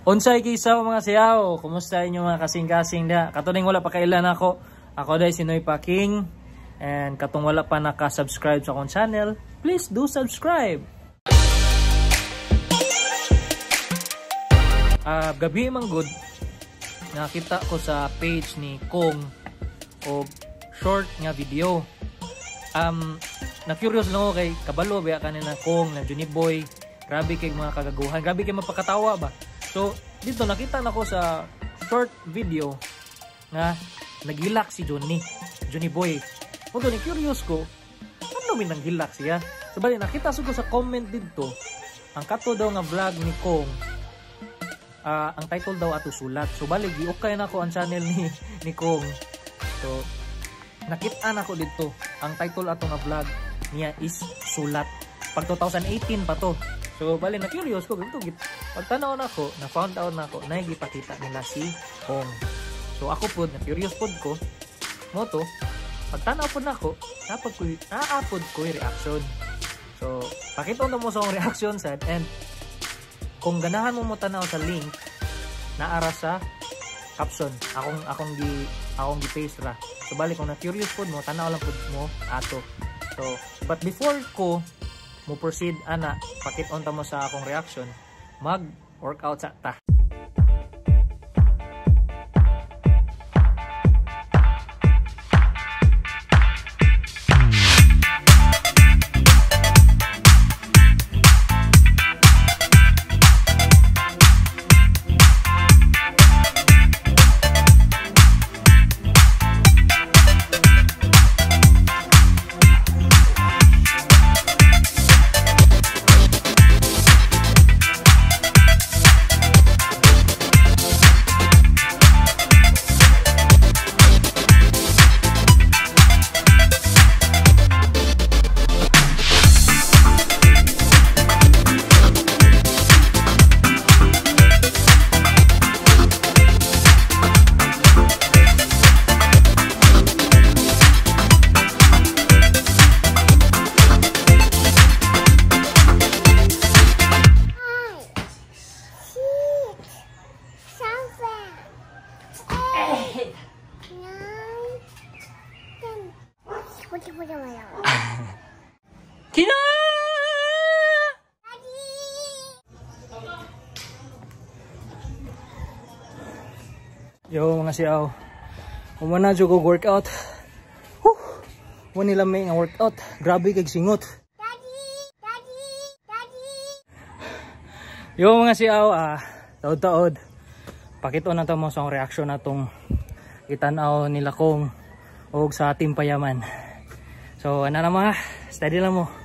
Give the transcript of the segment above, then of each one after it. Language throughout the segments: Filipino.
Unsay kisa mga siyaw, kumusta inyo mga kasing-kasing da? Katuning wala pa kailan ako. Ako day Sinoy Paking. And katong wala pa naka-subscribe sa akong channel, please do subscribe. Gabi man good. Nakita ko sa page ni Kong o short nga video. Na-curious lang ako kay kabalo ba kanina Kong na Johnny Boy. Grabe kay mga kagaguhan, grabe kay mapakatawa ba. So, dito nakita na ko sa short video nga naghilak si Johnny Boy. Kung ni curious ko, ano min nanghilak siya? So, bali, nakita ko sa comment dito, ang kato daw nga vlog ni Kong, ang title daw ato sulat. So, bali, giukay na ko ang channel ni Kong. So, nakita na ko dito, ang title ato nga vlog niya is Sulat. Pag 2018 pa to. So, bali, na-curious ko. Pagtanaw na ako, na-found out na ako, na ipakita nila si Kong. So, ako po, na-curious po ko, moto, pagtanaw po na ako, naapod ko yung reaction. So, pakita mo sa akong reaction side, and kung ganahan mo tanaw sa link, naara sa caption, akong gi-paste ra. So, bali, kung na-curious po mo, tanaw lang po mo ato. So, but before ko mo proceed ana, pakit-on ta mo sa akong reaction, mag-workout sa ta. Kina! Yo mga siyaw, umana dyan ko workout. Wala nila may nga workout, grabe kag singot. Yo mga siyaw, taod-taod, pakito na to mo sa reaction na tong itanaw nila Kong o sa Team Payaman. So ano na mga, steady lang mo.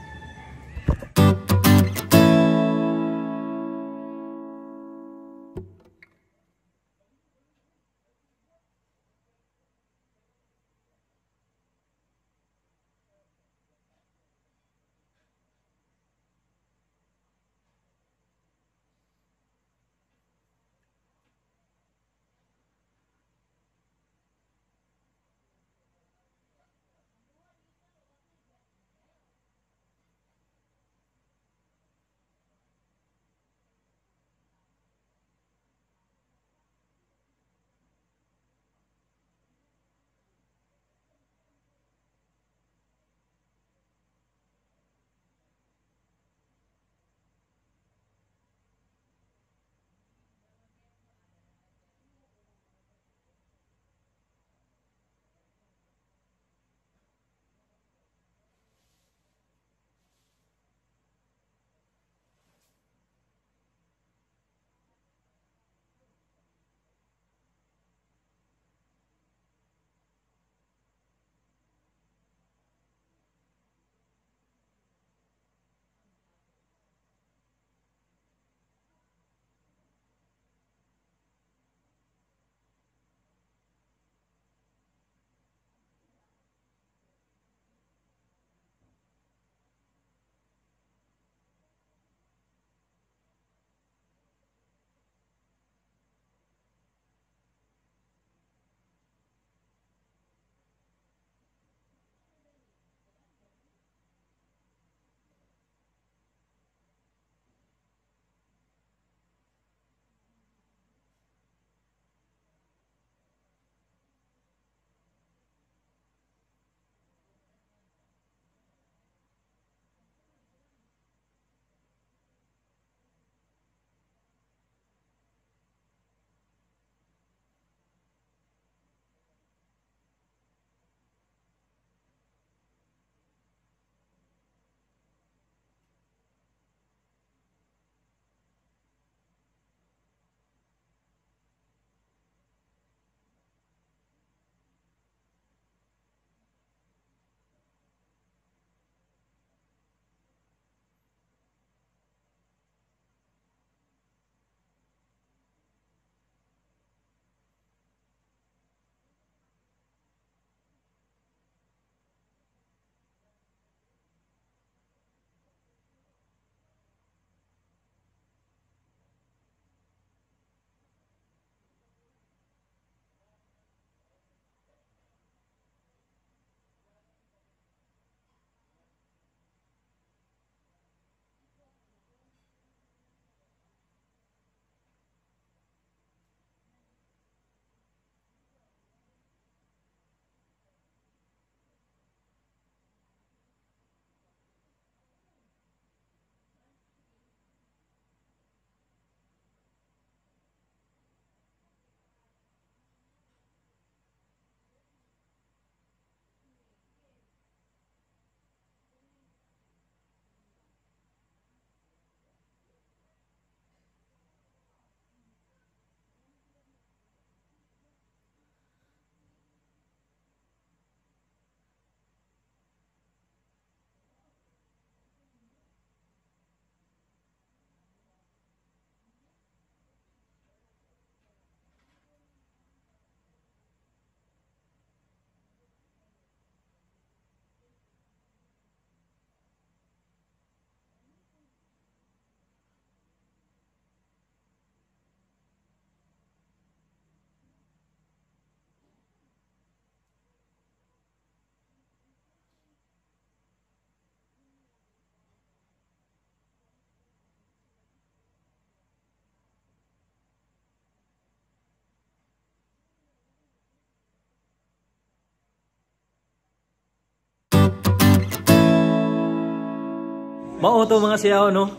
Mao to mga siyaw no.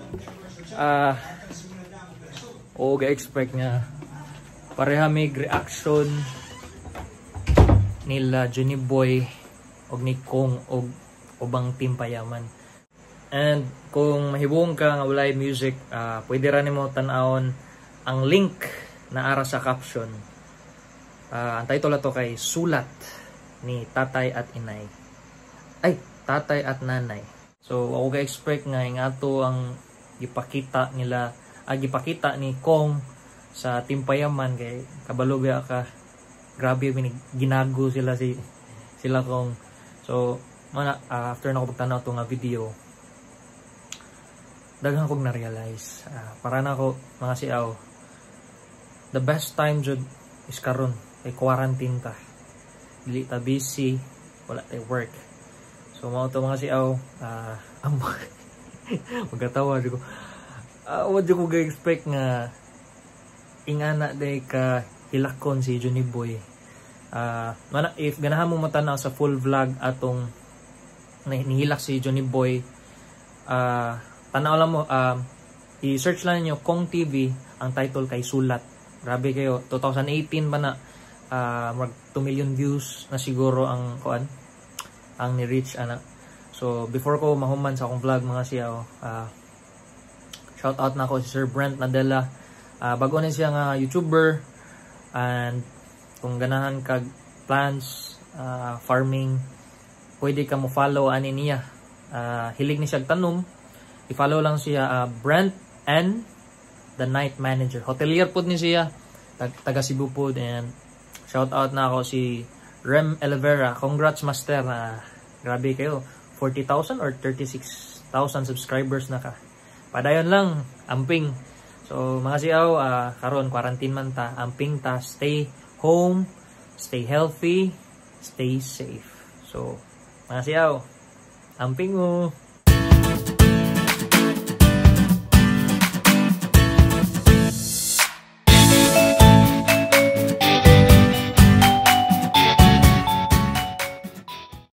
O ga-expect nga pareha mig reaction nila Johnny Boy og ni Kong og ubang team payaman. And kung mahibong ka nga walay music, pwede ra nimo tan-awon ang link na ara sa caption. Ang title ato kay Sulat ni Tatay at Inay. Ay, Tatay at Nanay. So ako ga-expect nga ato ang gipakita nila, gipakita ni Kong sa Team Payaman kay kabalo biya ka. Grabe ginago sila Kong. So after na ko pagtanaw to nga video, daghang kog na-realize para na ko mga siaw, the best time jud is karon kay quarantine ta, dili ta busy, wala tay work. So mao to mga siaw, magkatawa ko. What ko ga-expect nga ingana day ka hilakon si Johnny Boy. If ganahan mo matanaw sa full vlog atong nihilak si Johnny Boy, tanaw lang mo, i-search lang niyo Kong TV, ang title kay Sulat. Grabe kayo, 2018 ba na, mag 2 million views na siguro ang ni-reach ana. So before ko mahuman sa akong vlog mga siya, shout out na ako si Sir Brent Nadella. Bago na siya nga YouTuber, and kung ganahan kag plants, farming, pwede ka mo follow ani niya. Hilig ni siya tanom, i-follow lang siya, Brent N The Night Manager. Hotelier pod ni siya, taga Cebu pod. And shout out na ako si Rem Elvera. Congrats master, grabe kayo, 40,000 or 36,000 subscribers na ka. Padayon lang, amping. So mga siyaw, karon quarantine man ta, amping ta, stay home, stay healthy, stay safe. So mga siyaw, amping mo.